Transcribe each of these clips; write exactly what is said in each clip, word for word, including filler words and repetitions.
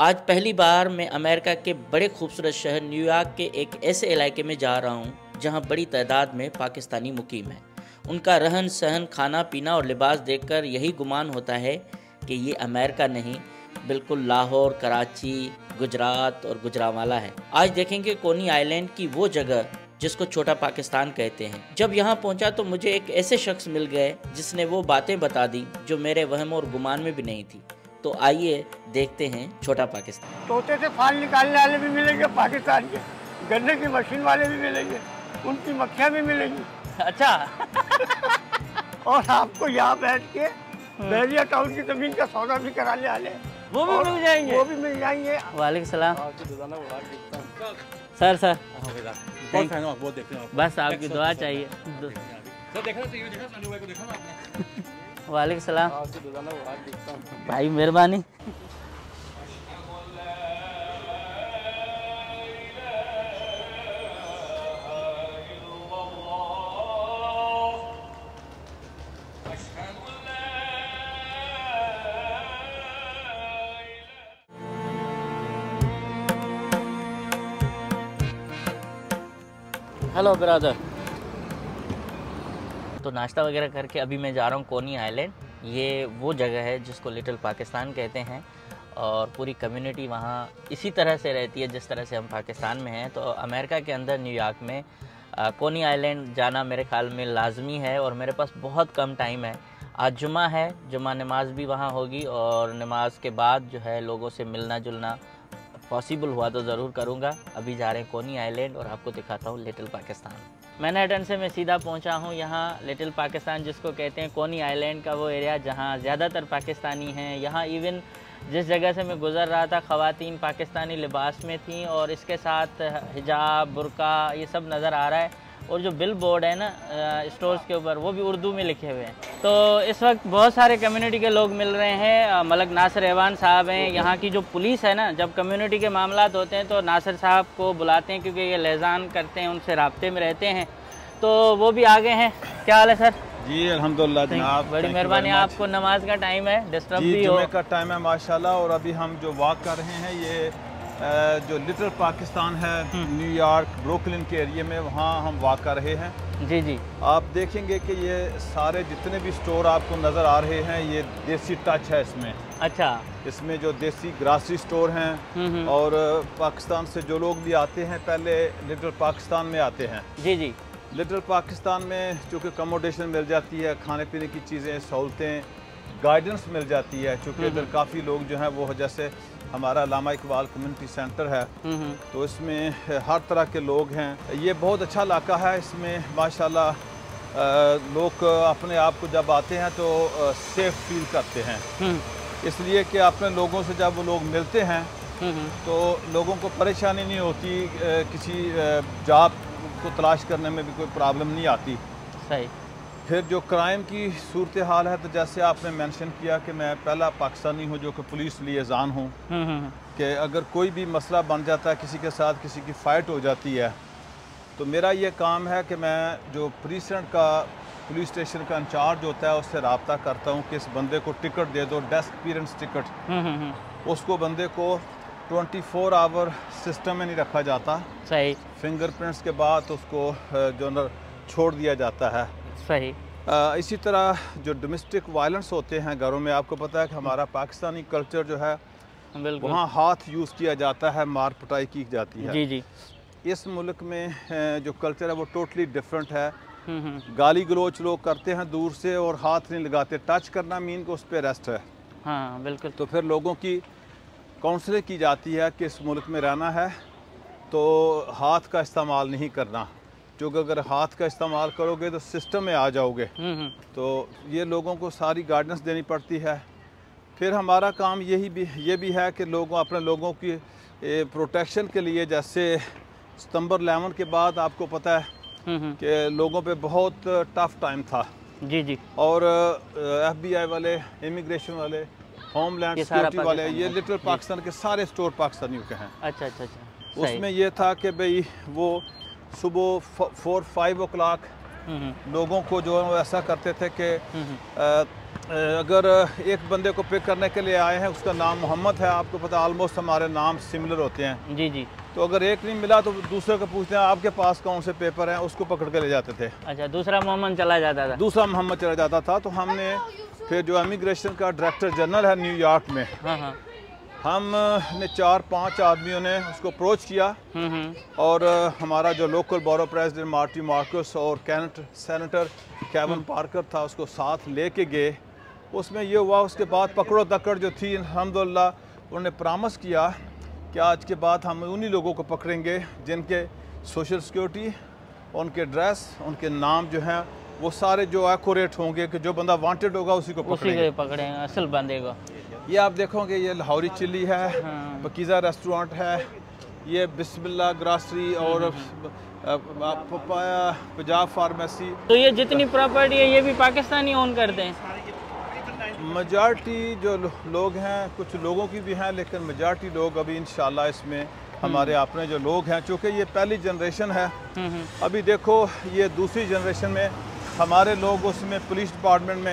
आज पहली बार मैं अमेरिका के बड़े खूबसूरत शहर न्यूयॉर्क के एक ऐसे इलाके में जा रहा हूँ जहाँ बड़ी तादाद में पाकिस्तानी मुकीम हैं। उनका रहन सहन, खाना पीना और लिबास देखकर यही गुमान होता है कि ये अमेरिका नहीं, बिल्कुल लाहौर, कराची, गुजरात और गुजरावाला है। आज देखेंगे कोनी आइलैंड की वो जगह जिसको छोटा पाकिस्तान कहते हैं। जब यहाँ पहुँचा तो मुझे एक ऐसे शख्स मिल गए जिसने वो बातें बता दी जो मेरे वहम और गुमान में भी नहीं थी। तो आइए देखते हैं छोटा पाकिस्तान। तोते से फाल निकालने वाले भी मिलेंगे पाकिस्तान के, गन्ने की मशीन वाले भी मिलेंगे, उनकी मक्खियाँ भी मिलेंगी। अच्छा। और आपको यहाँ बैठ के बहरिया टाउन की जमीन का सौदा भी कराने वाले हैं, वो भी मिल जाएंगे। वो भी मिल जाएंगे। वालेकुम सलाम। सर सर बस आपकी दुआ चाहिए। वालेकुम सलाम भाई, मेहरबानी। Hello brother. तो नाश्ता वगैरह करके अभी मैं जा रहा हूँ कोनी आइलैंड। ये वो जगह है जिसको लिटिल पाकिस्तान कहते हैं और पूरी कम्युनिटी वहाँ इसी तरह से रहती है जिस तरह से हम पाकिस्तान में हैं। तो अमेरिका के अंदर न्यूयॉर्क में आ, कोनी आइलैंड जाना मेरे ख्याल में लाजमी है और मेरे पास बहुत कम टाइम है। आज जुमा है, जुमा नमाज भी वहाँ होगी और नमाज के बाद जो है लोगों से मिलना जुलना पॉसिबल हुआ तो ज़रूर करूँगा। अभी जा रहे हैं कोनी आइलैंड और आपको दिखाता हूँ लिटिल पाकिस्तान। मैनहट्टन से मैं सीधा पहुंचा हूं यहाँ लिटिल पाकिस्तान जिसको कहते हैं कोनी आइलैंड का वो एरिया जहां ज़्यादातर पाकिस्तानी हैं। यहाँ इवन जिस जगह से मैं गुज़र रहा था ख़वातीन पाकिस्तानी लिबास में थीं और इसके साथ हिजाब, बुर्का ये सब नज़र आ रहा है। और जो बिल बोर्ड है ना स्टोर्स के ऊपर वो भी उर्दू में लिखे हुए हैं। तो इस वक्त बहुत सारे कम्युनिटी के लोग मिल रहे हैं। मलक नासिर एवान साहब हैं। यहाँ की जो पुलिस है ना, जब कम्युनिटी के मामलात होते हैं तो नासिर साहब को बुलाते हैं क्योंकि ये लेज़ान करते हैं, उनसे राब्ते में रहते हैं। तो वो भी आगे हैं। क्या हाल है सर? जी अल्हम्दुलिल्लाह जनाब, बड़ी मेहरबानी। आपको नमाज का टाइम है, डिस्टर्ब भी हो। जुमे का टाइम है माशाल्लाह। और अभी हम जो वॉक कर रहे हैं ये जो लिटिल पाकिस्तान है न्यूयॉर्क ब्रुकलिन के एरिया में, वहाँ हम वॉक कर रहे हैं। जी जी। आप देखेंगे कि ये सारे जितने भी स्टोर आपको नज़र आ रहे हैं ये देसी टच है इसमें। अच्छा। इसमें जो देसी ग्रासरी स्टोर हैं और पाकिस्तान से जो लोग भी आते हैं पहले लिटिल पाकिस्तान में आते हैं। जी जी। लिटिल पाकिस्तान में चूँकि अकोमोडेशन मिल जाती है, खाने पीने की चीज़ें, सहूलतें, गाइडेंस मिल जाती है। चूँकि इधर काफ़ी लोग जो हैं वो, जैसे हमारा अल्लामा इकबाल कम्युनिटी सेंटर है तो इसमें हर तरह के लोग हैं। ये बहुत अच्छा इलाका है। इसमें माशाल्लाह लोग अपने आप को जब आते हैं तो सेफ फील करते हैं, इसलिए कि अपने लोगों से जब वो लोग मिलते हैं तो लोगों को परेशानी नहीं होती, किसी जॉब को तलाश करने में भी कोई प्रॉब्लम नहीं आती। सही। फिर जो क्राइम की सूरत हाल है तो जैसे आपने मेंशन किया कि मैं पहला पाकिस्तानी हूँ जो कि पुलिस लिएजान हूँ, कि अगर कोई भी मसला बन जाता है, किसी के साथ किसी की फ़ाइट हो जाती है, तो मेरा ये काम है कि मैं जो प्रीसिडेंट का पुलिस स्टेशन का इंचार्ज होता है उससे रब्ता करता हूँ कि इस बंदे को टिकट दे दो, डेस्क अपीयरेंस टिकट। उसको बंदे को ट्वेंटी फोर आवर सिस्टम में नहीं रखा जाता। सही। फिंगरप्रिंट्स के बाद उसको जो छोड़ दिया जाता है। सही। आ, इसी तरह जो डोमेस्टिक वायलेंस होते हैं घरों में, आपको पता है कि हमारा पाकिस्तानी कल्चर जो है वहाँ हाथ यूज़ किया जाता है, मार पिटाई की जाती है। जी जी। इस मुल्क में जो कल्चर है वो टोटली डिफरेंट है। गाली गलोच लोग करते हैं दूर से और हाथ नहीं लगाते। टच करना मीन को उस पर अरेस्ट है। हाँ बिल्कुल। तो फिर लोगों की काउंसलिंग की जाती है कि इस मुल्क में रहना है तो हाथ का इस्तेमाल नहीं करना, क्योंकि अगर हाथ का इस्तेमाल करोगे तो सिस्टम में आ जाओगे। तो ये लोगों को सारी गाइडेंस देनी पड़ती है। फिर हमारा काम यही भी ये भी है कि लोगों अपने लोगों की प्रोटेक्शन के लिए, जैसे सितंबर इलेवन के बाद आपको पता है कि लोगों पे बहुत टफ टाइम था। जी जी। और एफबीआई वाले, इमिग्रेशन वाले, होमलैंड सिक्योरिटी वाले, ये लिटिल पाकिस्तान के सारे स्टोर पाकिस्तानियों के हैं। अच्छा अच्छा अच्छा। उसमें ये था कि भाई वो सुबह फोर फाइव ओ क्लाक लोगों को जो ऐसा करते थे कि अगर एक बंदे को पिक करने के लिए आए हैं, उसका नाम मोहम्मद है, आपको पता ऑलमोस्ट हमारे नाम सिमिलर होते हैं जी जी, तो अगर एक नहीं मिला तो दूसरे को पूछते हैं आपके पास कौन से पेपर हैं, उसको पकड़ के ले जाते थे। अच्छा, दूसरा मोहम्मद चला जाता था दूसरा मोहम्मद चला जाता था। तो हमने फिर जो इमिग्रेशन का डायरेक्टर जनरल है न्यूयॉर्क में, हाँ हाँ, हम ने चार पांच आदमियों ने उसको अप्रोच किया और हमारा जो local borough president Marty Marcus और कैनेट सेनेटर केविन पार्कर था, उसको साथ लेके गए। उसमें ये हुआ, उसके बाद पकड़ो दकड़ जो थी, अल्हम्दुलिल्लाह उन्होंने प्रॉमिस किया कि आज के बाद हम उन्हीं लोगों को पकड़ेंगे जिनके सोशल सिक्योरिटी, उनके ड्रेस, उनके नाम जो हैं वो सारे जो एक्यूरेट होंगे, कि जो बंदा वांटेड होगा उसी को पकड़ेंगे, उसी को पकड़ेंगे असल बंदे को। ये आप देखोगे, ये लाहौरी चिल्ली है, हाँ। पकीज़ा रेस्टोरेंट है, ये बिस्मिल्लाह ग्रासरी और पपाया पंजाब फार्मेसी। तो ये जितनी प्रॉपर्टी है ये भी पाकिस्तानी ओन करते हैं? मेजॉरिटी जो लोग हैं, कुछ लोगों की भी हैं, लेकिन मेजॉरिटी लोग अभी इंशाल्लाह इसमें हमारे अपने जो लोग हैं, चूँकि ये पहली जनरेशन है, अभी देखो ये दूसरी जनरेशन में हमारे लोग उसमें पुलिस डिपार्टमेंट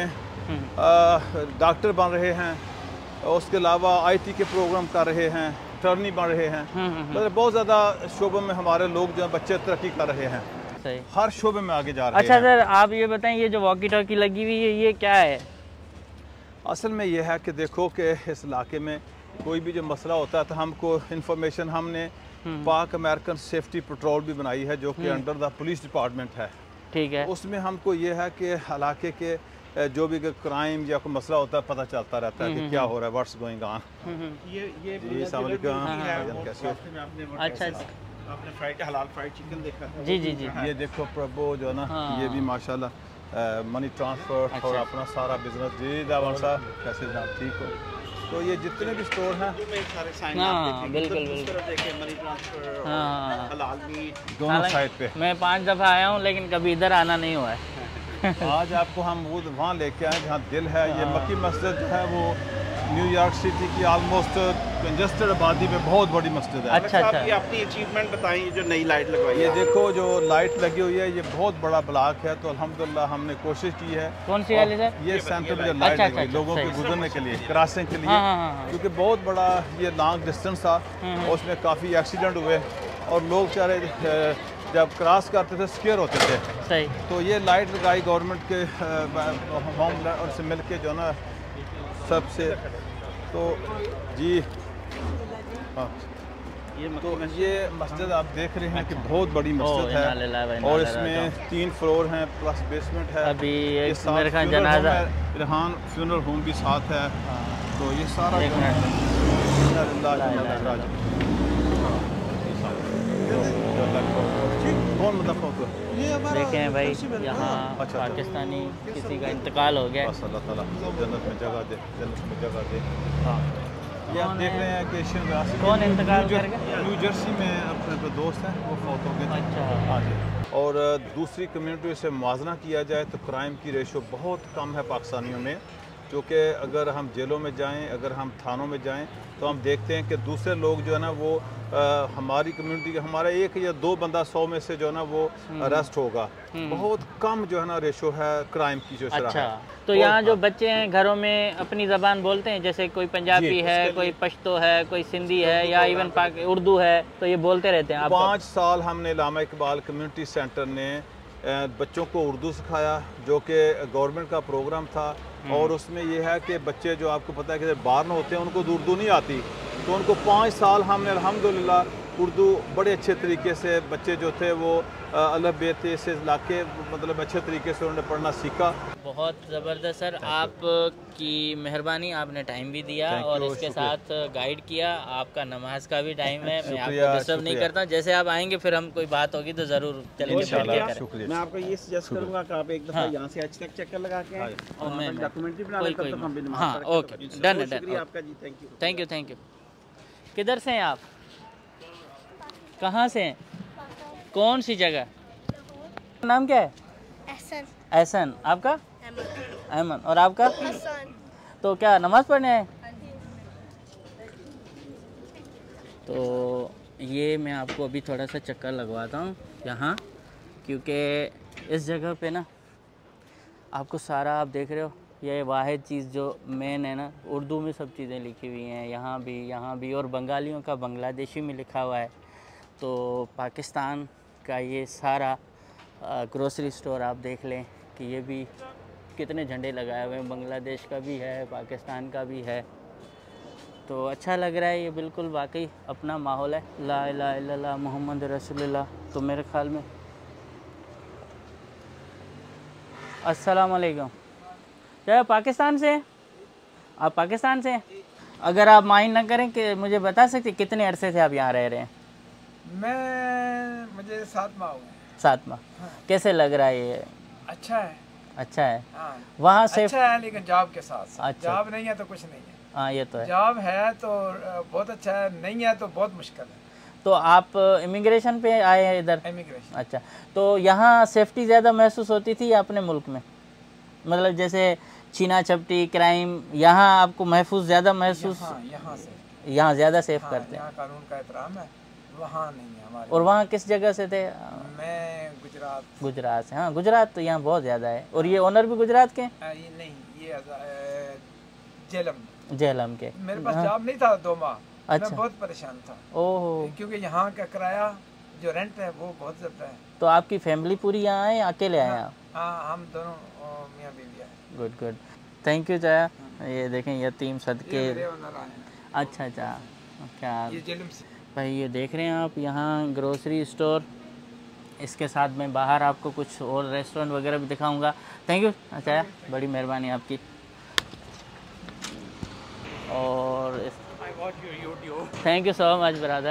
में डॉक्टर बन रहे हैं, उसके अलावा आईटी के प्रोग्राम कर रहे हैं, अटर्नी बन रहे हैं, मतलब बहुत ज़्यादा शोबों में हमारे लोग जो बच्चे तरक्की कर रहे हैं, सही हर शोबे में आगे जा रहे अच्छा हैं। अच्छा सर, आप ये बताएं, ये जो वॉकी टॉकी लगी हुई है ये क्या है? असल में ये है कि देखो कि इस इलाके में कोई भी जो मसला होता है तो हमको इंफॉर्मेशन, हमने पाक अमेरिकन सेफ्टी पेट्रोल भी बनाई है जो कि अंडर द पुलिस डिपार्टमेंट है, ठीक है। उसमें हमको ये है कि इलाके के जो भी क्राइम या कोई मसला होता है पता चलता रहता है कि क्या हो रहा है, व्हाट्स गोइंग ऑन। ये ये जी अस्सलाम वालेकुम, कैसे हो? अच्छा, आपने फ्राइड हलाल फ्राइड चिकन देखा? जी जी जी। ये देखो प्रभु जो है ना, ये भी माशाल्लाह मनी ट्रांसफ़र और अपना सारा बिजनेस। जी जावन साहब, कैसे जनाब, ठीक हो? तो ये जितने भी स्टोर हैं सारे साइन हाँ बिल्कुल बिल्कुल, मनी ट्रांसफर, हाँ हलाल मीट दोनों साइड पे। मैं पांच दफ़ा आया हूँ लेकिन कभी इधर आना नहीं हुआ है। आज आपको हम वो वहाँ लेके आए जहाँ दिल है। ये मक्की मस्जिद जो है वो न्यूयॉर्क सिटी की ऑलमोस्ट कंजस्टेड आबादी में बहुत बड़ी मस्जिद है। अच्छा अच्छा, ये अपनी अचीवमेंट बताइए जो नई लाइट लगवाई है। ये देखो जो लाइट लगी हुई है, ये बहुत बड़ा ब्लॉक है, तो अल्हम्दुलिल्लाह हमने कोशिश की है। कौन सी वाली सर? ये सेंटर में जो लाइट लगी लोगों के गुजरने के लिए, क्रॉसिंग के लिए, क्योंकि बहुत बड़ा ये लॉन्ग डिस्टेंस था और उसमें काफ़ी एक्सीडेंट हुए और लोग चाहे जब क्रॉस करते थे स्केयर होते थे। सही। तो ये लाइट लगाई गवर्नमेंट के होम और से मिल के जो ना सबसे, तो जी हाँ, ये तो ये मस्जिद आप देख रहे हैं कि बहुत बड़ी मस्जिद है और इसमें तीन फ्लोर हैं प्लस बेसमेंट है। अभी मेरे ख्याल जनाजा रेहान फ्यूनरल होम भी साथ है। तो ये सारा कौन मतलब देखें भाई यहाँ अच्छा, पाकिस्तानी किसी का इंतकाल हो गया, अल्लाह ताला जन्नत में जगह दे, जन्नत में जगह दे। हाँ, ये आप देख रहे हैं कि एशियन व्यासी कौन इंतकाल कर गया? न्यू जर्सी में अपने दोस्त हैं, वो फौत हो गए। अच्छा हाँ जी। और दूसरी कम्युनिटी से मुआवजा किया जाए तो क्राइम की रेशो बहुत कम है पाकिस्तानियों में, क्योंकि अगर हम जेलों में जाएं, अगर हम थानों में जाएं तो हम देखते हैं कि दूसरे लोग जो है ना वो आ, हमारी कम्युनिटी के हमारा एक या दो बंदा सौ में से जो है ना वो अरेस्ट होगा। बहुत कम जो है ना रेशो है क्राइम की जो अच्छा है। तो यहाँ जो बच्चे हैं घरों में अपनी ज़बान बोलते हैं, जैसे कोई पंजाबी है, कोई पश्तो है, कोई सिंधी है या इवन पाक उर्दू है, तो ये बोलते रहते हैं? पाँच साल हमने लामा इकबाल कम्युनिटी सेंटर ने बच्चों को उर्दू सिखाया, जो कि गवर्नमेंट का प्रोग्राम था। और उसमें यह है कि बच्चे जो आपको पता है कि बाहर में होते हैं उनको उर्दू नहीं आती, तो उनको पाँच साल हमने अल्हम्दुलिल्लाह उर्दू बड़े अच्छे तरीके से बच्चे जो थे वो अल्लाह बेते से लाके मतलब अच्छे तरीके से उन्होंने पढ़ना सीखा। बहुत ज़बरदस्त सर, आपकी मेहरबानी, आपने टाइम भी दिया और इसके साथ गाइड किया। आपका नमाज का भी टाइम है, मैं आपको डिस्टर्ब नहीं करता। जैसे आप आएंगे फिर हम कोई बात होगी तो ज़रूर चलेंगे। मैं आपको ये सजेस्ट करूँगा कि आप एक दफ़ा यहाँ से आज तक चक्कर लगा के आए और डॉक्यूमेंट्री बना लें, तब तक हम भी नमाज हाँ ओके डन है, डन। आपका जी, thank you thank you thank you. किधर से हैं आप? कहाँ से हैं? कौन सी जगह? नाम क्या है? एहसन। एहसन। आपका? अहमद। और आपका? हसन। तो क्या नमाज पढ़ने आए? तो ये मैं आपको अभी थोड़ा सा चक्कर लगवाता हूँ यहाँ, क्योंकि इस जगह पे ना आपको सारा, आप देख रहे हो, ये वाहिद चीज़ जो मेन है ना, उर्दू में सब चीज़ें लिखी हुई हैं, यहाँ भी यहाँ भी, और बंगालियों का बांग्लादेशी में लिखा हुआ है। तो पाकिस्तान का ये सारा ग्रोसरी स्टोर आप देख लें कि ये भी कितने झंडे लगाए हुए हैं, बांग्लादेश का भी है, पाकिस्तान का भी है। तो अच्छा लग रहा है, ये बिल्कुल वाकई अपना माहौल है। ला इलाहा इल्लल्लाह मोहम्मद रसूलुल्लाह। तो मेरे ख्याल में अस्सलाम वालेकुम। क्या पाकिस्तान से हैं? आप पाकिस्तान से हैं? अगर आप माइंड ना करें कि मुझे बता सकते कितने अरसे से आप यहाँ रह रहे हैं? मैं मुझे सात माह हुए। सात माह। हाँ। कैसे लग रहा है ये? अच्छा है। अच्छा है। हाँ। वहाँ से अच्छा है, लेकिन जॉब के साथ साथ। अच्छा। जॉब नहीं है तो कुछ नहीं है। हाँ ये तो है। जॉब है तो बहुत अच्छा है, नहीं है तो बहुत मुश्किल है। तो आप इमिग्रेशन पे आए हैं इधर? इमिग्रेशन। अच्छा, तो यहाँ सेफ्टी ज़्यादा महसूस होती थी या अपने मुल्क में? मतलब जैसे छीना झपटी क्राइम, यहाँ आपको महफूज ज़्यादा महसूस? यहाँ यहाँ से यहाँ ज़्यादा सेफ हाँ, करते हैं। यहाँ कानून का एहतराम है, वहाँ नहीं है हमारे। और वहाँ किस जगह से थे? मैं गुजरात। गुजरात से। हाँ, गुजरात तो यहाँ बहुत ज़्यादा है। और ये ओनर भी गुजरात के? आ, ये नहीं, ये अ, जेलम। जेलम के। मेरे पास हाँ। जॉब नहीं था दो माह। अच्छा। मैं बहुत परेशान था। ओहो। क्योंकि यहाँ का किराया जो रेंट है वो बहुत ज़्यादा है। तो आपकी फैमिली पूरी यहाँ है या अकेले आए आप? हाँ, हम दोनों अ, मियाँ बीवी हैं। गुड गुड, थैंक यू चाया। ये देखें यतीम सदके। ये मेरे ओनर आए हैं। अच्छा अच्छा, क्या ये जेलम से। भाई ये देख रहे हैं आप यहाँ ग्रोसरी स्टोर। इसके साथ मैं बाहर आपको कुछ और रेस्टोरेंट वगैरह भी दिखाऊंगा। थैंक यू अच्छा, बड़ी मेहरबानी आपकी। और thank you so much brother.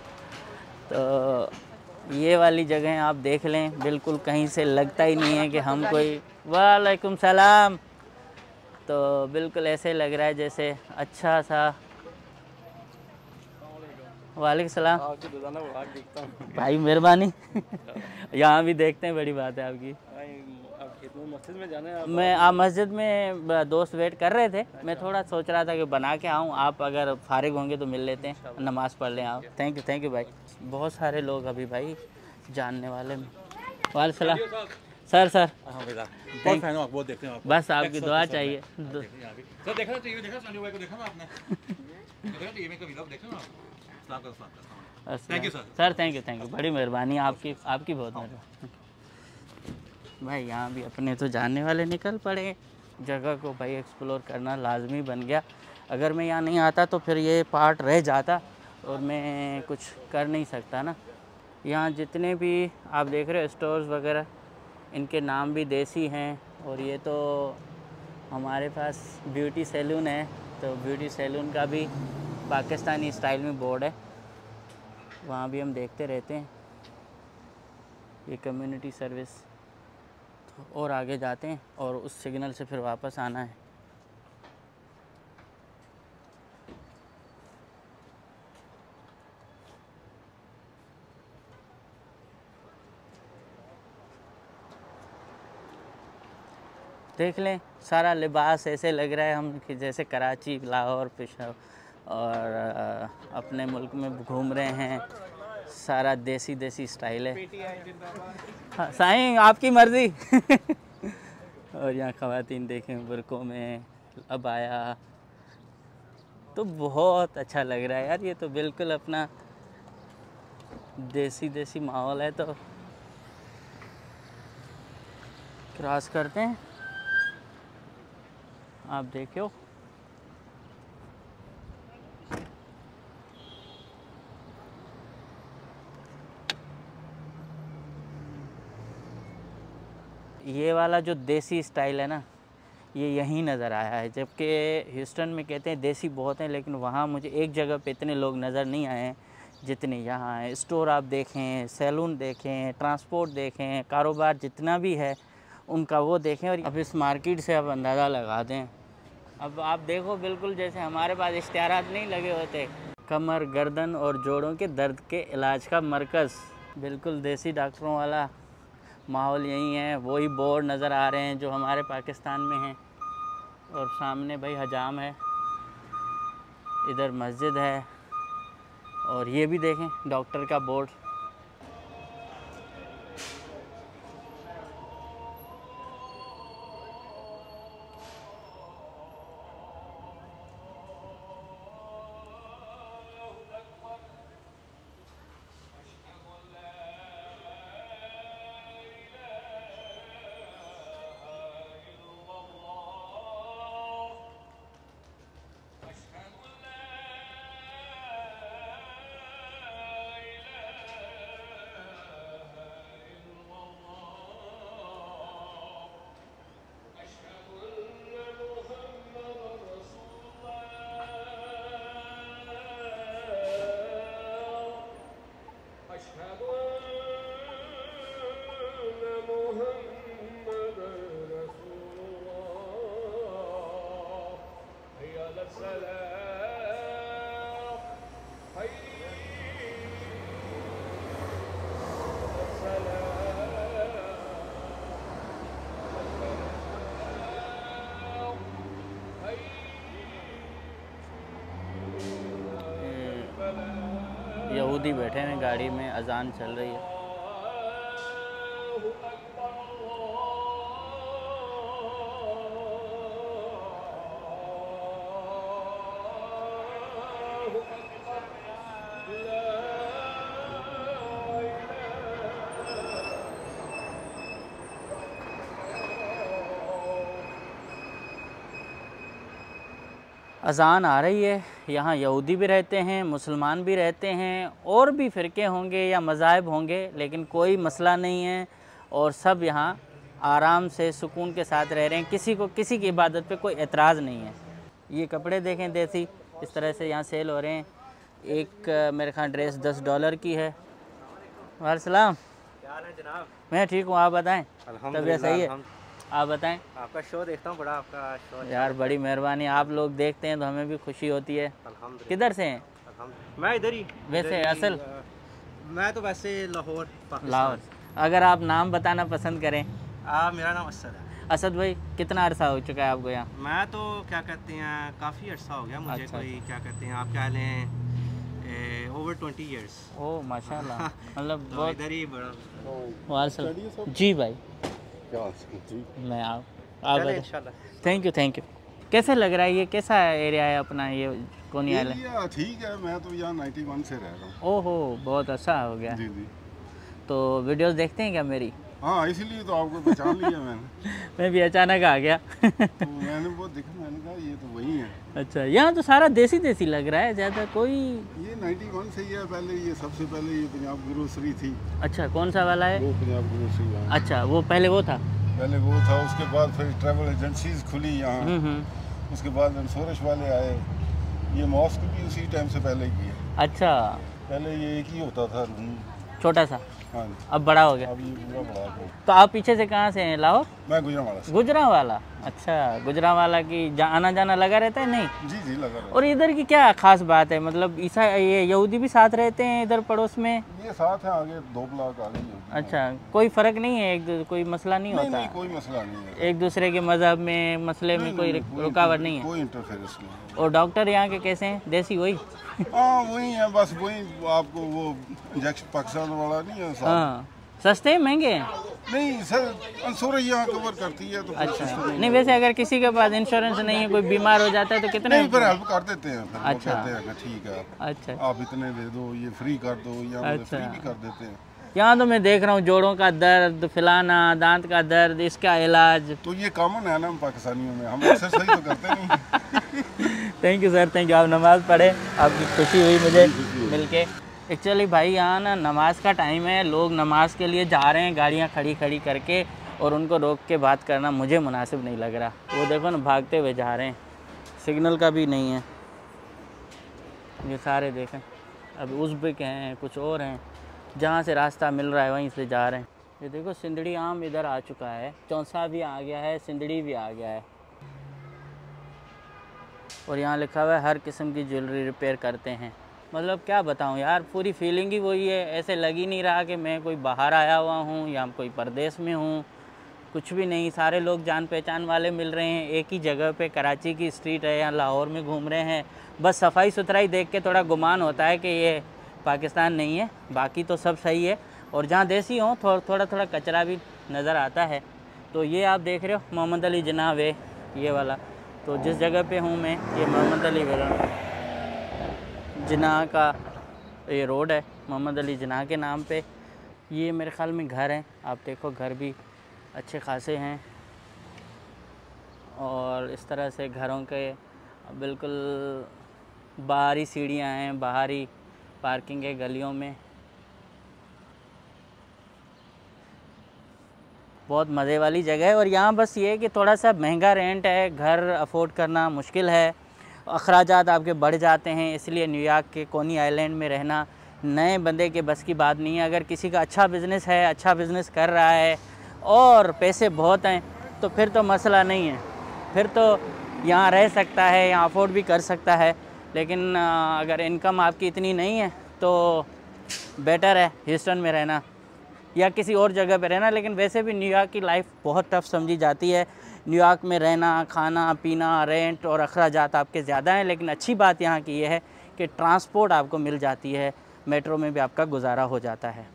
तो ये वाली जगह आप देख लें, बिल्कुल कहीं से लगता ही नहीं है कि हम कोई। वालेकुम सलाम। तो बिल्कुल ऐसे लग रहा है जैसे अच्छा सा। वालेकुम सलाम भाई, मेहरबानी। यहाँ भी देखते हैं, बड़ी बात है आपकी। मस्जिद में जाना है? मैं आप मस्जिद में ब- दोस्त वेट कर रहे थे। मैं थोड़ा सोच रहा था कि बना के आऊँ, आप अगर फारिग होंगे तो मिल लेते हैं, नमाज़ पढ़ लें आप। थैंक यू थैंक यू भाई। बहुत सारे लोग अभी भाई जानने वाले में। वालेकुम सलाम सर। सर बहुत फैन हूं, बहुत देखते हैं आपको। बस आपकी दुआ चाहिए। दु- सर देखा टीवी देखा, सनी भाई को देखा ना आपने? देखा टीवी का वीडियो देखा ना आप? सलाम का सलाम। Thank you sir. Sir thank you thank you, बड़ी मेहरबानी आपकी, आपकी बहुत मेहरबानी भाई। यहाँ भी अपने तो जानने वाले निकल पड़े। जगह को भाई एक्सप्लोर करना लाजमी बन गया। अगर मैं यहाँ नहीं आता तो फिर ये पार्ट रह जाता और मैं कुछ कर नहीं सकता ना। यहाँ जितने भी आप देख रहे हो स्टोर्स वगैरह, इनके नाम भी देसी हैं। और ये तो हमारे पास ब्यूटी सैलून है, तो ब्यूटी सैलून का भी पाकिस्तानी स्टाइल में बोर्ड है, वहाँ भी हम देखते रहते हैं। ये कम्युनिटी सर्विस। और आगे जाते हैं और उस सिग्नल से फिर वापस आना है। देख लें, सारा लिबास ऐसे लग रहा है हम कि जैसे कराची, लाहौर, पेशावर और अ, अपने मुल्क में घूम रहे हैं। सारा देसी देसी स्टाइल है। हाँ साईं, आपकी मर्ज़ी। और यहाँ ख़वातीन देखें बुरकों में, अब आया तो बहुत अच्छा लग रहा है यार। ये तो बिल्कुल अपना देसी देसी माहौल है। तो क्रॉस करते हैं, आप देखो। ये वाला जो देसी स्टाइल है ना, ये यहीं नज़र आया है। जबकि ह्यूस्टन में कहते हैं देसी बहुत हैं, लेकिन वहाँ मुझे एक जगह पे इतने लोग नज़र नहीं आए हैं जितने यहाँ हैं। स्टोर आप देखें, सैलून देखें, ट्रांसपोर्ट देखें, कारोबार जितना भी है उनका वो देखें। और अब इस मार्केट से आप अंदाज़ा लगा दें। अब आप देखो, बिल्कुल जैसे हमारे पास इश्तिहारात नहीं लगे होते, कमर, गर्दन और जोड़ों के दर्द के इलाज का मरकज़, बिल्कुल देसी डॉक्टरों वाला माहौल यही है। वही बोर्ड नज़र आ रहे हैं जो हमारे पाकिस्तान में हैं। और सामने भाई हजाम है, इधर मस्जिद है, और ये भी देखें डॉक्टर का बोर्ड। यहूदी बैठे हैं गाड़ी में, अजान चल रही है। अज़ान आ रही है। यहाँ यहूदी भी रहते हैं, मुसलमान भी रहते हैं, और भी फ़िरके होंगे या मज़ाहिब होंगे, लेकिन कोई मसला नहीं है और सब यहाँ आराम से सुकून के साथ रह रहे हैं। किसी को किसी की इबादत पे कोई एतराज़ नहीं है। ये कपड़े देखें देसी, इस तरह से यहाँ सेल हो रहे हैं। एक मेरे ख्याल ड्रेस दस डॉलर की है। वालेकुम जनाब, मैं ठीक हूँ, आप बताएँ? तबीयत सही है? आप बताएं। आपका शो देखता हूँ, बड़ा आपका शो यार बड़ी मेहरबानी, आप लोग देखते हैं तो हमें भी खुशी होती है। किधर से हैं? मैं इधर ही। वैसे इधर असल ही, मैं तो वैसे लाहौर लाहौर। अगर आप नाम बताना पसंद करें। आ, मेरा नाम असद है। असद भाई, कितना अरसा हो चुका है आपको यहाँ? मैं तो क्या कहते हैं काफ़ी अर्सा हो गया मुझे। अच्छा, कोई क्या कहते हैं आप क्या लें, ओवर ट्वेंटी इयर्स। ओह माशाल्लाह, मतलब तो बहुत। इधर ही बड़ा। वालेकुम जी भाई, मैं आप आप चलें बताएं। इंशाल्लाह। Thank you thank you. कैसे लग रहा है ये, कैसा एरिया है अपना ये कोनी आइलैंड? एरिया ठीक है, मैं तो यहाँ इक्यानवे से रह रहा हूँ। ओहो, बहुत अच्छा हो गया। जी जी। तो वीडियोस देखते हैं क्या मेरी? हाँ, इसीलिए तो आपको पहचान लिया मैंने। मैं भी अचानक आ गया। तो मैंने वो देखा, मैंने कहा ये तो वही है। अच्छा, यहाँ तो सारा देसी देसी लग रहा है, ज़्यादा कोई। ये इक्यानवे से ही है। पहले ये सबसे पहले ये पंजाब ग्रोसरी थी। अच्छा, कौन सा वाला है? वो पंजाब ग्रोसरी वहाँ। अच्छा, वो पहले वो था। पहले वो था, उसके बाद फिर ट्रैवल एजेंसीज खुली यहाँ। हम्म हम्म। उसके बाद इंश्योरेंस वाले आए। ये मॉस्क भी उसी टाइम से पहले की है। अच्छा, पहले ये एक ही होता था रूम, छोटा सा, हाँ, अब बड़ा हो गया। अब ये पूरा बड़ा हो। तो आप पीछे से कहाँ से हैं? लाहौर? मैं गुजरावाला से। गुजरावाला। अच्छा, गुजरावाला की जा, आना जाना लगा रहता है? नहीं जी जी, लगा रहा। और इधर की क्या खास बात है, मतलब ईसा ये यहूदी भी साथ रहते हैं इधर पड़ोस में? ये साथ है, आगे दो ब्लॉक आगे ही होती है। अच्छा, कोई फ़र्क नहीं है, एक दू- कोई मसला नहीं नहीं होता? नहीं, कोई मसला नहीं है। एक दूसरे के मज़हब में मसले में नहीं, कोई नहीं, कोई रुकावट नहीं है? कोई इंटरफेरेंस नहीं और डॉक्टर यहाँ के कैसे हैं? देसी वही? है। हाँ वही है, बस वही आपको वो इंजेक्शन पाकिस्तान वाला नहीं है साहब। हाँ, सस्ते हैं महंगे हैं? नहीं सर, इंश्योरेंस यहाँ कवर करती है तो। अच्छा, नहीं वैसे अगर किसी के पास इंश्योरेंस नहीं है, कोई बीमार हो जाता है तो कितने? नहीं, फिर हेल्प कर देते हैं। फिर वो अच्छा। कहते हैं कि ठीक है, अच्छा आप इतने दे दो, ये फ्री कर दो, या अच्छा। फ्री भी कर देते हैं। यहाँ तो मैं देख रहा हूँ जोड़ों का दर्द, फलाना, दांत का दर्द, इसका इलाज। तो ये कॉमन है ना हम पाकिस्तानियों में, हम एक्सरसाइज तो करते नहीं। Thank you sir, thank you. आप नमाज़ पढ़े, आपकी खुशी हुई मुझे मिलके। एक्चुअली भाई यहाँ ना नमाज का टाइम है, लोग नमाज के लिए जा रहे हैं गाड़ियाँ खड़ी खड़ी करके, और उनको रोक के बात करना मुझे मुनासिब नहीं लग रहा। वो देखो ना भागते हुए जा रहे हैं, सिग्नल का भी नहीं है। ये सारे देखें, अब उज़्बेक हैं, कुछ और हैं, जहाँ से रास्ता मिल रहा है वहीं से जा रहे हैं। ये देखो सिंदड़ी आम इधर आ चुका है, चौंसा भी आ गया है, सिंदड़ी भी आ गया है। और यहाँ लिखा हुआ है हर किस्म की ज्वेलरी रिपेयर करते हैं। मतलब क्या बताऊँ यार, पूरी फीलिंग ही वही है। ऐसे लग ही नहीं रहा कि मैं कोई बाहर आया हुआ हूँ या कोई परदेश में हूँ, कुछ भी नहीं। सारे लोग जान पहचान वाले मिल रहे हैं, एक ही जगह पे कराची की स्ट्रीट है, यहाँ लाहौर में घूम रहे हैं। बस सफाई सुथराई देख के थोड़ा गुमान होता है कि ये पाकिस्तान नहीं है, बाकी तो सब सही है। और जहाँ देसी हों थोड़ा थोड़ा थोड़ा कचरा भी नज़र आता है। तो ये आप देख रहे हो मोहम्मद अली जिन्ना वे, ये वाला। तो जिस जगह पे हूँ मैं, ये मोहम्मद अली जिन्ना का ये रोड है, मोहम्मद अली जिन्ना के नाम पे। ये मेरे ख़्याल में घर हैं, आप देखो घर भी अच्छे खासे हैं। और इस तरह से घरों के बिल्कुल बाहरी सीढ़ियाँ हैं, बाहरी पार्किंग है गलियों में। बहुत मज़े वाली जगह है। और यहाँ बस ये है कि थोड़ा सा महंगा रेंट है, घर अफोर्ड करना मुश्किल है, अखराजात आपके बढ़ जाते हैं। इसलिए न्यूयॉर्क के कोनी आइलैंड में रहना नए बंदे के बस की बात नहीं है। अगर किसी का अच्छा बिज़नेस है, अच्छा बिज़नेस कर रहा है और पैसे बहुत हैं, तो फिर तो मसला नहीं है, फिर तो यहाँ रह सकता है, यहाँ अफोर्ड भी कर सकता है। लेकिन अगर इनकम आपकी इतनी नहीं है तो बेटर है ह्यूस्टन में रहना या किसी और जगह पे रहना। लेकिन वैसे भी न्यूयॉर्क की लाइफ बहुत टफ समझी जाती है। न्यूयॉर्क में रहना, खाना पीना, रेंट और अखराजात आपके ज़्यादा हैं। लेकिन अच्छी बात यहाँ की यह है कि ट्रांसपोर्ट आपको मिल जाती है, मेट्रो में भी आपका गुजारा हो जाता है।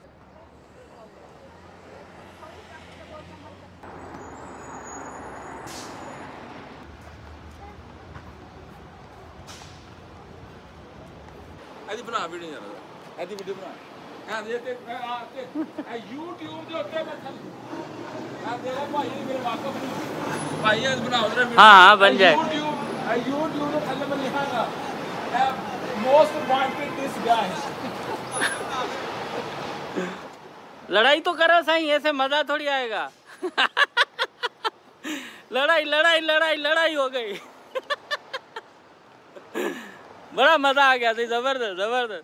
ऐसी बना वीडियो जरा, ऐसी वीडियो बना। हाँ ये ते आ ते यूट्यूब जो होते हैं हाँ तेरा भाई मेरे वाकफ नहीं भाई आज बनाओ जरा वीडियो। हाँ हाँ बन जाए। यूट्यूब यूट्यूब में थल्ले में लिखा था मोस्ट वांटेड दिस गाय। लड़ाई तो करो सही, ऐसे मजा थोड़ी आएगा। लड़ाई लड़ाई लड़ाई लड़ाई हो गई। बड़ा मजा आ गया था, जबरदस्त जबरदस्त।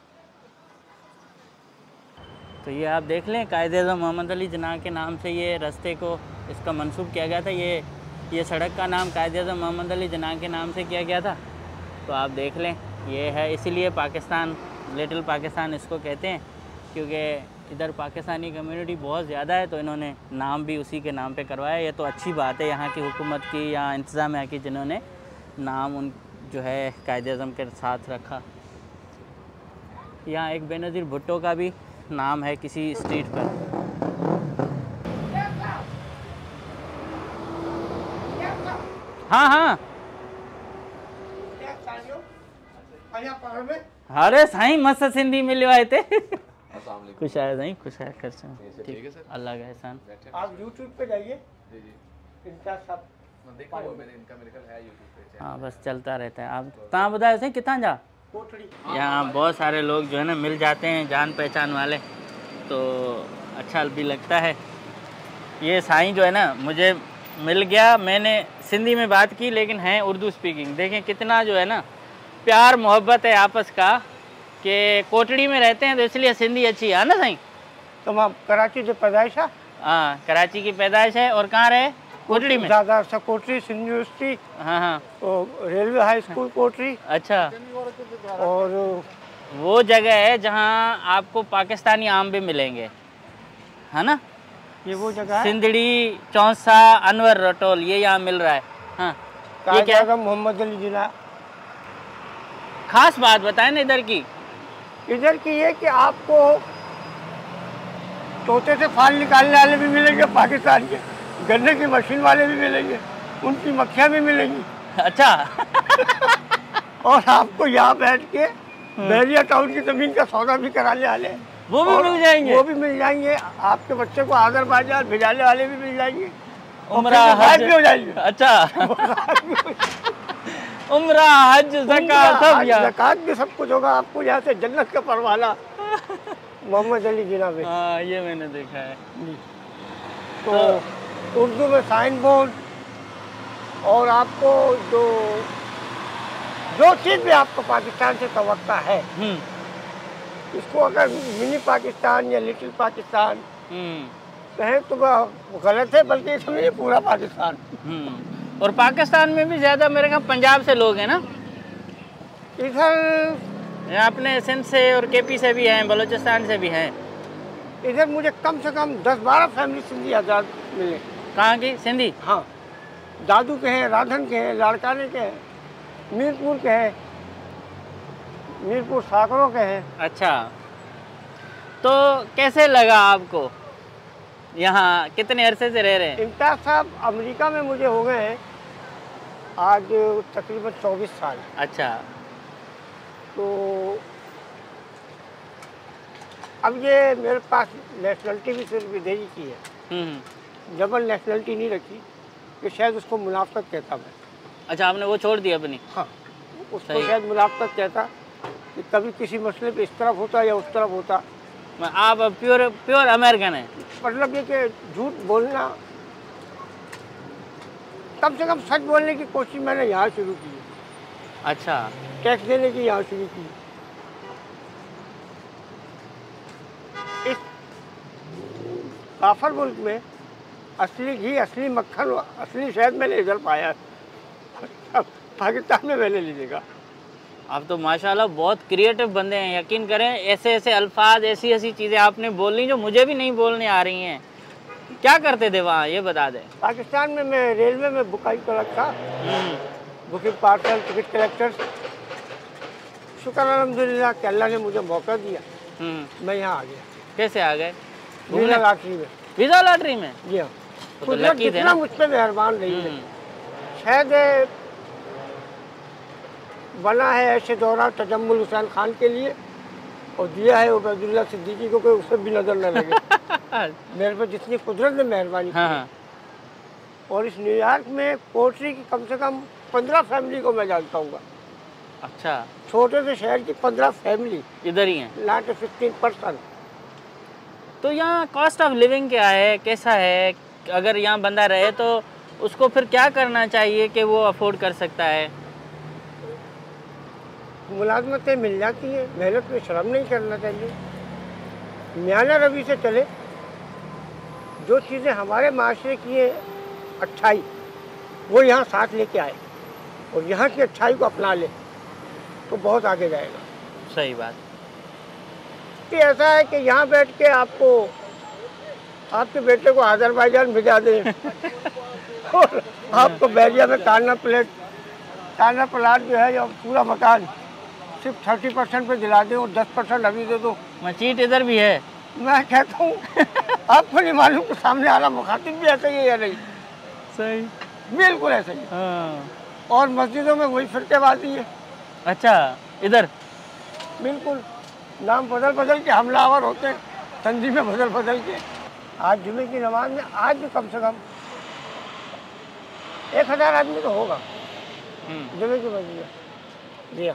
तो ये आप देख लें, कायद-ए-आज़म मोहम्मद अली जिन्ना के नाम से ये रास्ते को इसका मंसूब किया गया था। ये ये सड़क का नाम कायद-ए-आज़म मोहम्मद अली जिन्ना के नाम से किया गया था। तो आप देख लें, ये है, इसीलिए पाकिस्तान, लिटिल पाकिस्तान इसको कहते हैं, क्योंकि इधर पाकिस्तानी कम्युनिटी बहुत ज़्यादा है, तो इन्होंने नाम भी उसी के नाम पे करवाया। ये तो अच्छी बात है यहाँ की हुकूमत की या इंतज़ामिया की, जिन्होंने नाम उन जो है कायद-ए-आज़म के साथ रखा। यहाँ एक बेनज़ीर भुट्टो का भी नाम है किसी स्ट्रीट पर। हाँ हाँ अरे साईं मस्त सिंधी मिलो आए थे। खुश आया साईं, खुश आया कर ठीक है सर, अल्लाह का एहसान। आप यूट्यूब पे जाइए, इनका सब देखा वो मैंने इनका मेरे ख्याल है यूट्यूब पे। हाँ बस चलता रहता है। आप कहाँ बताए थे कितना जा? यहाँ बहुत सारे लोग जो है ना मिल जाते हैं, जान पहचान वाले, तो अच्छा भी लगता है। ये साईं जो है ना मुझे मिल गया, मैंने सिंधी में बात की लेकिन हैं उर्दू स्पीकिंग। देखें कितना जो है ना प्यार मोहब्बत है आपस का, कि कोटड़ी में रहते हैं तो इसलिए सिंधी अच्छी है ना साईं? तो आप कराची से पैदाइश है? हाँ कराची की पैदाइश है। और कहाँ रहे? कोटड़ी में। ज़्यादा सा कोटरी, सिंध यूनिवर्सिटी, हाँ हाँ, तो रेलवे हाई स्कूल कोटरी। अच्छा, और वो जगह है जहाँ आपको पाकिस्तानी आम भी मिलेंगे, है ना? ये वो जगह है, सिंधड़ी, चौंसा, अनवर रटोल, ये यहाँ मिल रहा है। हाँ ये क्या है? मोहम्मद अली जिला। खास बात बताएं ना इधर की। इधर की ये कि आपको तोते से फाल निकालने वाले भी मिलेंगे पाकिस्तान के, गन्ने की मशीन वाले भी मिलेंगे, उनकी मक्खियाँ भी मिलेंगी। अच्छा। और आपको यहाँ बैठ के बैरिया टाउन की जमीन का सौदा भी कराने वाले हैं, वो भी मिल जाएंगे। वो भी मिल जाएंगे। आपके बच्चे को आज़रबाईजान भिजाने वाले भी मिल जाएंगे, उम्रा हज भी हो जाएंगे। अच्छा। उम्रा हज ज़कात सब यहाँ, ज़कात भी सब कुछ होगा। आपको यहाँ से जन्नत का परवाना मोहम्मद अली जिना में। हाँ ये मैंने देखा है। तो उर्दू में साइन बोर्ड, और आपको जो जो चीज़ भी आपको पाकिस्तान से तवक्का है, इसको अगर मिनी पाकिस्तान या लिटिल पाकिस्तान कहें तो गलत है, बल्कि इसमें ये पूरा पाकिस्तान। और पाकिस्तान में भी ज़्यादा मेरे ख्याल पंजाब से लोग हैं ना इधर? अपने सिंध से और केपी से भी हैं, बलूचिस्तान से भी हैं। इधर मुझे कम से कम दस बारह फैमिली सिंधी आज़ाद मिले। कहाँ की सिंधी? हाँ, दादू के हैं, राधन के हैं, लाड़काने के हैं, मीरपुर के हैं, मीरपुर साकरों के हैं। अच्छा, तो कैसे लगा आपको यहाँ? कितने अरसे से रह रहे हैं? इम्तियाज़ साहब अमेरिका में मुझे हो गए हैं आज तकरीबन चौबीस साल। अच्छा, तो अब ये मेरे पास नेशनलिटी भी सिर्फ विदेशी की है, डबल नेशनलिटी नहीं रखी कि शायद उसको मुनाफत कहता मैं। अच्छा, आपने वो छोड़ दी अपनी? हाँ, उसको शायद मुनाफत कहता कि कभी किसी मसले पे इस तरफ होता या उस तरफ होता। आप प्योर प्योर अमेरिकन है? मतलब ये कि झूठ बोलना, कम से कम सच बोलने की कोशिश मैंने यहाँ शुरू की। अच्छा, टैक्स देने की यहाँ शुरू की। इस काफर मुल्क में असली घी, असली मक्खन, असली शहद मैंने इधर पाया, पाकिस्तान में मैंने नहीं देखा। आप तो माशाल्लाह बहुत क्रिएटिव बंदे हैं। यकीन करें, ऐसे ऐसे अल्फाज, ऐसी ऐसी चीज़ें आपने बोलनी जो मुझे भी नहीं बोलने आ रही हैं। क्या करते थे वहाँ, ये बता दें। पाकिस्तान में मैं रेलवे में बुकिंग क्लर्क था, बुकिंग पार्सल, टिकट कलेक्टर। शुक्र अल्हम्दुलिल्लाह कि अल्लाह ने मुझे मौका दिया, हम्म, मैं यहाँ आ गया। कैसे आ गए? वीज़ा लॉटरी में। वीजा लॉटरी में? जी हाँ। तो कुदरत लकी थे जितना ना। मुझ पर मेहरबान रही है, हम्म, शायद बना है ऐसे दौरान तजम्मुल हुसैन खान के लिए और दिया है उबैदुल्लाह सिद्दीकी को, कोई उसे भी नजर न लगे। मेरे पर जितनी कुदरत ने मेहरबानी की हाँ है। हाँ। और इस न्यूयॉर्क में पोल्ट्री की कम से कम पंद्रह फैमिली को मैं जानता हूँ। अच्छा, छोटे से शहर की पंद्रह फैमिली, इधर ही हैं। Not fifteen percent. तो यहाँ कॉस्ट ऑफ लिविंग क्या है, कैसा है? अगर यहाँ बंदा रहे तो उसको फिर क्या करना चाहिए कि वो अफोर्ड कर सकता है? मुलाजमतें मिल जाती है, मेहनत में शर्म नहीं करना चाहिए, म्याना रवि से चले। जो चीज़ें हमारे माशरे की है अच्छाई, वो यहाँ साथ लेके आए और यहाँ की अच्छाई को अपना ले तो बहुत आगे जाएगा। सही बात। कि ऐसा है कि यहाँ बैठ के आपको आपके बेटे को आज़रबाईजान भिजा दें और आपको बैरिया में काना प्लेट काना प्लाट जो है, जो पूरा मकान सिर्फ थर्टी परसेंट पे दिला दें और दस परसेंट अभी दे दो। मचीट इधर भी है। मैं कहता हूँ आपको नहीं मालूम कि सामने वाला मुखातिब भी ऐसा ही है या नहीं। सही, बिल्कुल ऐसा ही। हाँ। और मस्जिदों में वही फिरकेबाजी है। अच्छा, इधर बिल्कुल नाम बदल बदल के हमलावर होते हैं, तंजीमें बदल बदल के। आज जुमे की नमाज में आज भी कम से कम एक हज़ार आदमी तो होगा जुमे की मस्जिद में। जी हाँ।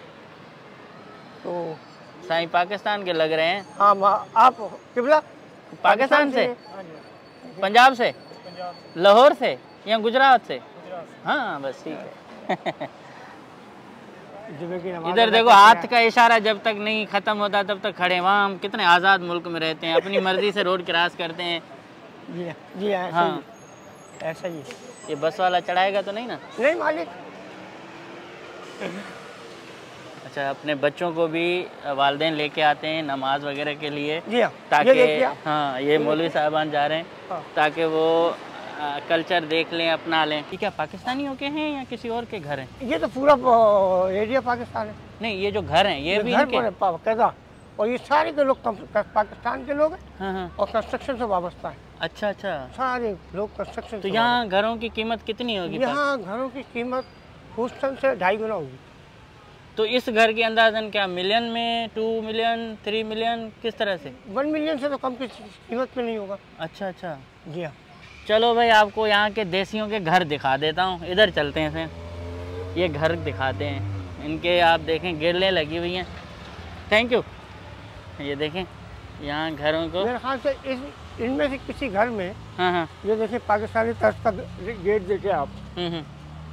तो साईं पाकिस्तान के लग रहे हैं। हाँ मा- आप किबला पाकिस्तान से? पंजाब से? लाहौर से या गुजरात से? हाँ बस ठीक है। जुमे की नमाज इधर अदा देखो, करके हाथ आए। का इशारा जब तक नहीं खत्म होता तब तक खड़े। वहाँ हम कितने आज़ाद मुल्क में रहते हैं, अपनी मर्जी से रोड क्रॉस करते हैं। जी हाँ, जी हाँ, ऐसा हाँ। ही ऐसा ही। ये बस वाला चढ़ाएगा तो नहीं ना? नहीं मालिक। अच्छा, अपने बच्चों को भी वालिदैन लेके आते हैं नमाज वगैरह के लिए, जी हाँ, ताकि ये देखिए आप। हाँ ये मौलवी साहबान जा रहे हैं हाँ। ताकि वो आ, कल्चर देख लें, अपना लें। ये क्या पाकिस्तानियों के हैं या किसी और के घर हैं? ये तो पूरा एरिया पाकिस्तान है। नहीं, ये जो घर हैं ये भी घर इनके? पर है, बाकायदा। और ये सारे के लोग कम- पाकिस्तान के लोग हैं हाँ हाँ। और कंस्ट्रक्शन से वाबस्ता है। अच्छा अच्छा। सारे लोग कंस्ट्रक्शन तो से यहाँ घरों की कीमत कितनी होगी? वाबस्ता। यहाँ घरों की कीमत ह्यूस्टन से ढाई गुना होगी। तो इस घर की अंदाजन क्या मिलियन में, टू मिलियन, थ्री मिलियन, किस तरह से? वन मिलियन से तो कम की कीमत पे नहीं होगा। अच्छा अच्छा। जी हाँ। चलो भाई, आपको यहाँ के देसियों के घर दिखा देता हूँ। इधर चलते हैं फिर, ये घर दिखाते हैं। इनके आप देखें गिरलें लगी हुई हैं। Thank you. ये देखें यहाँ घरों को। मेरे ख्याल से इस इनमें से किसी घर में, हाँ हाँ। ये देखिए पाकिस्तानी तर्ज का गेट देखिए आप। हम्म हम्म।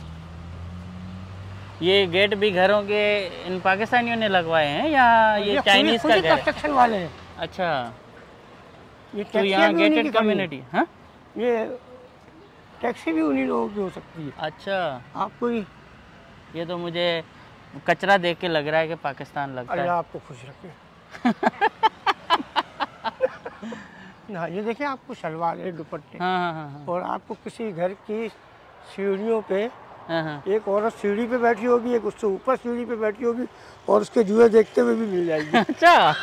ये गेट भी घरों के इन पाकिस्तानियों ने लगवाए हैं या ये चाइनीज का घर है? कंस्ट्रक्शन वाले हैं। अच्छा, ये तो टैक्सी यहाँ भी उन्हीं की गेटेड खड़ी है। कम्युनिटी। हाँ, ये टैक्सी भी उन्हीं लोगों की हो सकती है। अच्छा। आपको ही ये तो मुझे कचरा देख के लग रहा है कि पाकिस्तान लगता अल्लाह है। आपको खुश रखे। हाँ, ये देखिए आपको शलवार है, दुपट्टे। हाँ हाँ हाँ हाँ और आपको किसी घर की सीढ़ियों पे हाँ हाँ। एक औरत सीढ़ी पे बैठी होगी, एक उससे ऊपर सीढ़ी पे बैठी होगी और उसके जुए देखते हुए भी मिल जाएगी। अच्छा।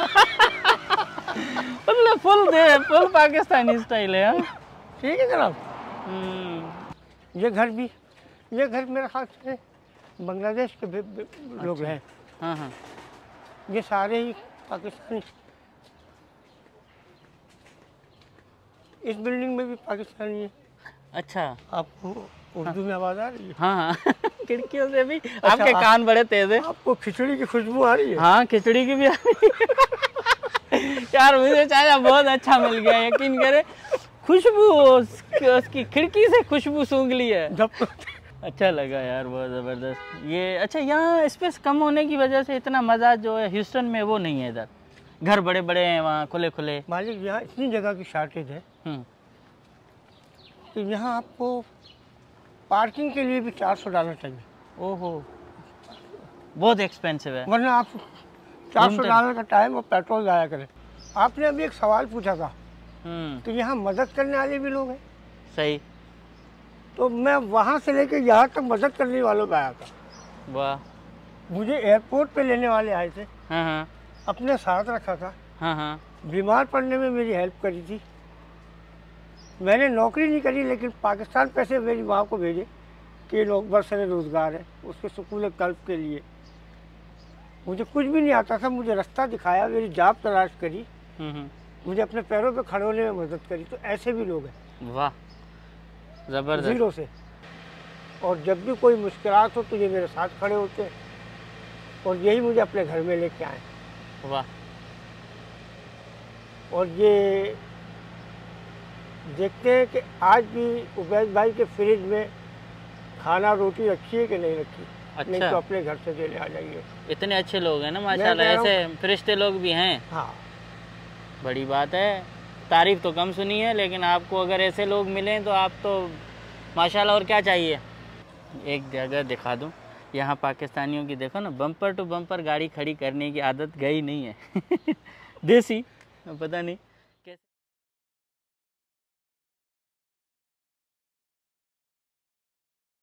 मतलब फुल दे फुल पाकिस्तानी स्टाइल है। हाँ? ठीक है जनाब। हम्म, ये घर भी, ये घर मेरे ख्याल से बांग्लादेश के भी- भी लोग हैं। हाँ हाँ। ये सारे ही पाकिस्तानी। इस बिल्डिंग में भी पाकिस्तानी है। अच्छा। आपको उर्दू में आवाज़ आ रही है? हाँ हाँ। खिड़कियों से भी आपके आ- कान बड़े तेज है। आपको खिचड़ी की खुशबू आ रही है? हाँ, खिचड़ी की भी आ रही है। यार मुझे चाचा बहुत अच्छा मिल गया, यकीन करे। खुशबू उसकी, उसकी खिड़की से खुशबू सूंघ ली है। जब अच्छा लगा यार, बहुत ज़बरदस्त। ये अच्छा, यहाँ स्पेस कम होने की वजह से इतना मज़ा जो है ह्यूस्टन में वो नहीं है। इधर घर बड़े बड़े हैं, वहाँ खुले खुले। मालिक यहाँ इतनी जगह की शार्टेज है हम्म, कि यहाँ आपको पार्किंग के लिए भी चार सौ डॉलर चाहिए, ओहो, बहुत एक्सपेंसिव है। वरना आप चार सौ घूमते- डॉलर का टाइम और पेट्रोल ज़ाया करें। आपने अभी एक सवाल पूछा था, हम्म, तो यहाँ मदद करने वाले भी लोग हैं। सही। तो मैं वहाँ से लेकर यहाँ तक मदद करने वालों पे आया था। वाह। मुझे एयरपोर्ट पे लेने वाले आए थे, हाँ हाँ अपने साथ रखा था, हाँ हाँ बीमार पड़ने में मेरी हेल्प करी थी। मैंने नौकरी नहीं करी, लेकिन पाकिस्तान पैसे मेरी माँ को भेजे कि लोग बरसरे रोज़गार है उसके सुकून कल्ब के लिए। मुझे कुछ भी नहीं आता था, मुझे रास्ता दिखाया, मेरी जॉब तलाश करी, मुझे अपने पैरों पे खड़े होने में मदद करी। तो ऐसे भी लोग हैं, वाह ज़बरदस्त, जीरो से। और जब भी कोई मुश्किलात हो तो ये मेरे साथ खड़े होते हैं और यही मुझे अपने घर में लेके आए। वाह। और ये देखते हैं कि आज भी उबैद भाई के फ्रिज में खाना रोटी रखी है कि नहीं रखी। अच्छा। नहीं तो अपने घर से देने आ जाइए। इतने अच्छे लोग हैं ना माशाल्लाह, ऐसे फरिश्ते लोग भी हैं। हाँ बड़ी बात है। तारीफ़ तो कम सुनी है, लेकिन आपको अगर ऐसे लोग मिलें तो आप तो माशाल्लाह, और क्या चाहिए। एक जगह दिखा दूं, यहाँ पाकिस्तानियों की देखो ना, बम्पर टू बम्पर गाड़ी खड़ी करने की आदत गई नहीं है। देसी पता नहीं